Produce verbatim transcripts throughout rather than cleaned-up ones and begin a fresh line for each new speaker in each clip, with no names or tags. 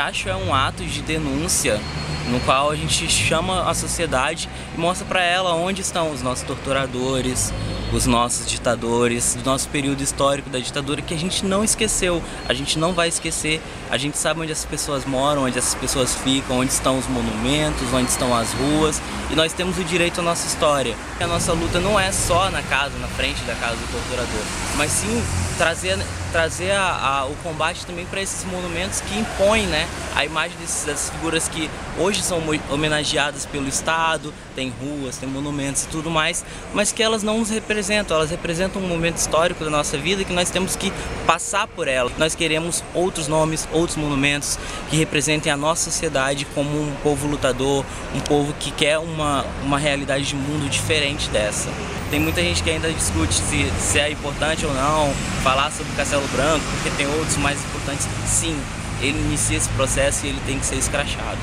acho é um ato de denúncia no qual a gente chama a sociedade e mostra para ela onde estão os nossos torturadores, os nossos ditadores, do nosso período histórico da ditadura, que a gente não esqueceu, a gente não vai esquecer. A gente sabe onde essas pessoas moram, onde essas pessoas ficam, onde estão os monumentos, onde estão as ruas, e nós temos o direito à nossa história. A nossa luta não é só na casa, na frente da casa do torturador, mas sim trazer, trazer a, a, o combate também para esses monumentos que impõem, né, a imagem desses, dessas figuras que hoje são homenageadas pelo Estado, tem ruas, tem monumentos e tudo mais, mas que elas não nos representam, elas representam um momento histórico da nossa vida que nós temos que passar por ela. Nós queremos outros nomes, outros monumentos que representem a nossa sociedade como um povo lutador, um povo que quer uma, uma realidade de mundo diferente dessa. Tem muita gente que ainda discute se, se é importante ou não falar sobre o Castelo Branco, porque tem outros mais importantes. Sim, ele inicia esse processo e ele tem que ser escrachado.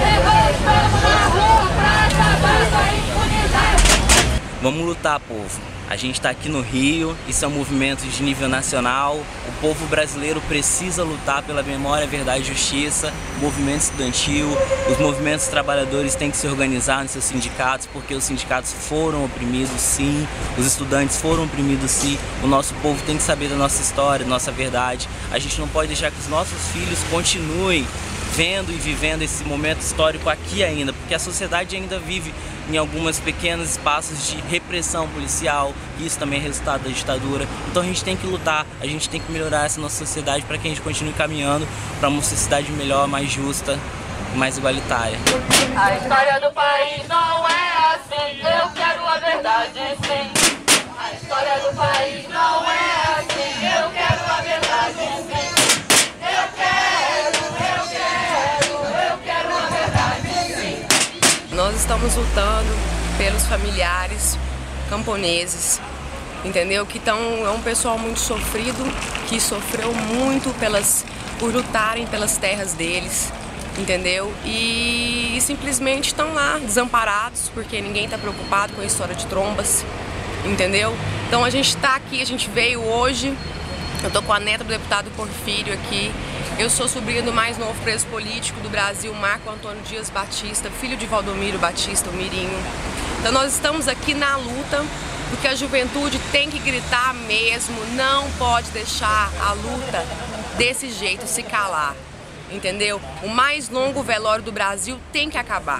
Vamos lutar, povo. A gente está aqui no Rio, isso é um movimento de nível nacional. O povo brasileiro precisa lutar pela memória, verdade e justiça. O movimento estudantil, os movimentos trabalhadores têm que se organizar nos seus sindicatos, porque os sindicatos foram oprimidos, sim. Os estudantes foram oprimidos, sim. O nosso povo tem que saber da nossa história, da nossa verdade. A gente não pode deixar que os nossos filhos continuem vendo e vivendo esse momento histórico aqui ainda, porque a sociedade ainda vive em alguns pequenos espaços de repressão policial, e isso também é resultado da ditadura. Então a gente tem que lutar, a gente tem que melhorar essa nossa sociedade para que a gente continue caminhando para uma sociedade melhor, mais justa, mais igualitária.
A história do país não é assim, eu quero a verdade sim. A história do país não é assim, eu quero a verdade sim. Eu quero, eu quero, eu quero a verdade sim.
Nós estamos lutando pelos familiares camponeses, entendeu? Que tão, é um pessoal muito sofrido, que sofreu muito pelas, por lutarem pelas terras deles, entendeu? E, e simplesmente estão lá desamparados, porque ninguém está preocupado com a história de Trombas, entendeu? Então a gente está aqui, a gente veio hoje, eu tô com a neta do deputado Porfírio aqui. Eu sou sobrinha do mais novo preso político do Brasil, Marco Antônio Dias Batista, filho de Valdomiro Batista, o Mirinho. Então nós estamos aqui na luta, porque a juventude tem que gritar mesmo, não pode deixar a luta desse jeito se calar, entendeu? O mais longo velório do Brasil tem que acabar.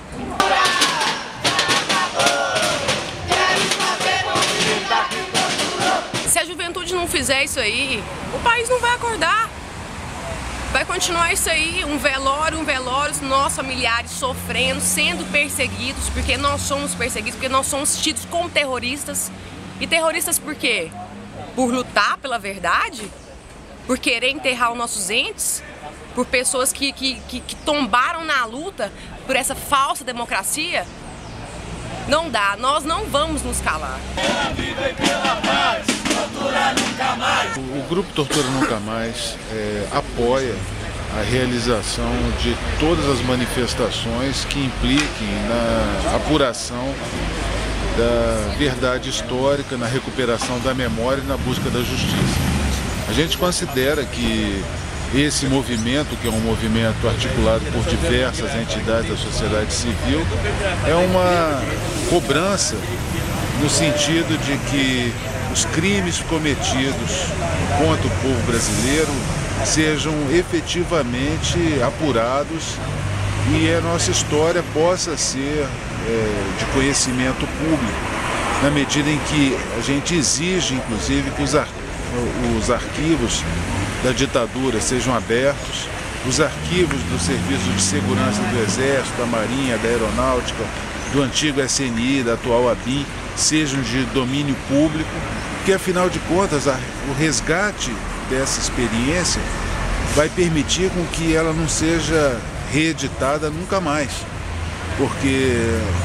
Se a juventude não fizer isso aí, o país não vai acordar. Vai continuar isso aí, um velório, um velório, nossos familiares sofrendo, sendo perseguidos, porque nós somos perseguidos, porque nós somos tidos como terroristas. E terroristas por quê? Por lutar pela verdade? Por querer enterrar os nossos entes? Por pessoas que, que, que, que tombaram na luta por essa falsa democracia? Não dá, nós não vamos nos calar.
Pela vida e pela paz, tortura nunca mais.
O, o Grupo Tortura Nunca Mais é, apoia a realização de todas as manifestações que impliquem na apuração da verdade histórica, na recuperação da memória e na busca da justiça. A gente considera que esse movimento, que é um movimento articulado por diversas entidades da sociedade civil, é uma cobrança no sentido de que os crimes cometidos contra o povo brasileiro sejam efetivamente apurados e a nossa história possa ser é, de conhecimento público, na medida em que a gente exige, inclusive, que os, ar os arquivos da ditadura sejam abertos, os arquivos do Serviço de Segurança do Exército, da Marinha, da Aeronáutica, do antigo S N I, da atual A B I N, sejam de domínio público, porque afinal de contas o resgate dessa experiência vai permitir com que ela não seja reeditada nunca mais, porque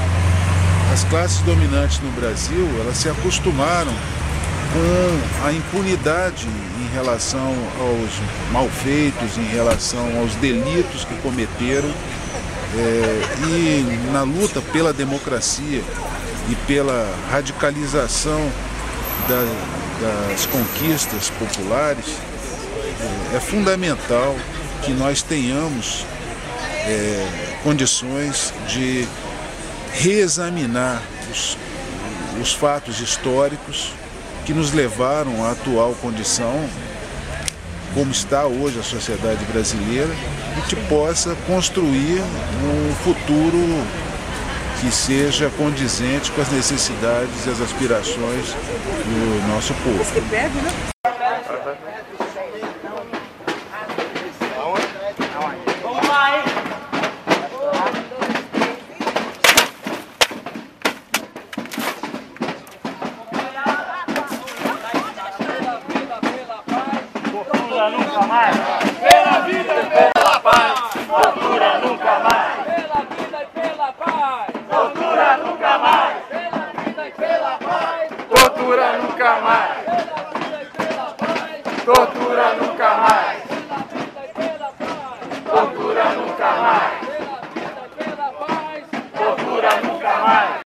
as classes dominantes no Brasil, elas se acostumaram com a impunidade em relação aos malfeitos, em relação aos delitos que cometeram, é, e na luta pela democracia e pela radicalização da, das conquistas populares, é, é fundamental que nós tenhamos é, condições de reexaminar os, os fatos históricos que nos levaram à atual condição, como está hoje a sociedade brasileira, e que possa construir um futuro que seja condizente com as necessidades e as aspirações do nosso povo.
Tortura nunca mais, pela vida e pela paz. Tortura nunca mais,
Pela vida e pela paz.
tortura nunca mais,
Pela vida e pela paz.
tortura nunca mais,
Pela vida e pela paz.
tortura.